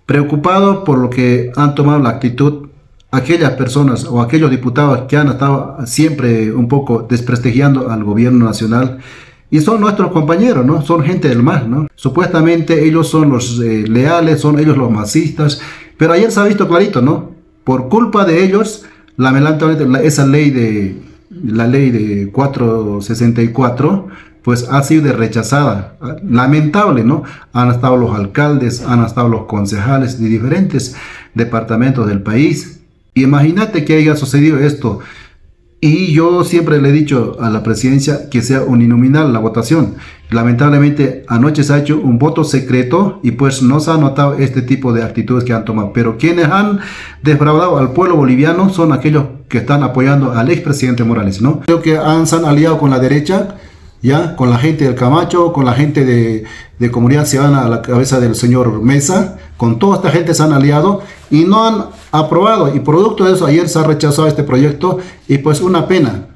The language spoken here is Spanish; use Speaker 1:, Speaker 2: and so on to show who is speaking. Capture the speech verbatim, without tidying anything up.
Speaker 1: preocupado por lo que han tomado la actitud aquellas personas o aquellos diputados que han estado siempre un poco desprestigiando al gobierno nacional. Y son nuestros compañeros, ¿no? Son gente del M A S, ¿no? Supuestamente ellos son los eh, leales, son ellos los masistas, pero ayer se ha visto clarito, ¿no? Por culpa de ellos, lamentablemente la, esa ley de, la ley de cuatrocientos sesenta y cuatro, pues ha sido rechazada. Lamentable, ¿no? Han estado los alcaldes, han estado los concejales de diferentes departamentos del país. Imagínate que haya sucedido esto. Y yo siempre le he dicho a la presidencia que sea uninominal la votación. Lamentablemente anoche se ha hecho un voto secreto y pues no se ha notado este tipo de actitudes que han tomado. Pero quienes han defraudado al pueblo boliviano son aquellos que están apoyando al expresidente Morales, ¿no? Creo que han, se han aliado con la derecha, ya, con la gente del Camacho, con la gente de, de Comunidad Ciudadana a la cabeza del señor Mesa, con toda esta gente se han aliado y no han aprobado, y producto de eso ayer se ha rechazado este proyecto y pues una pena.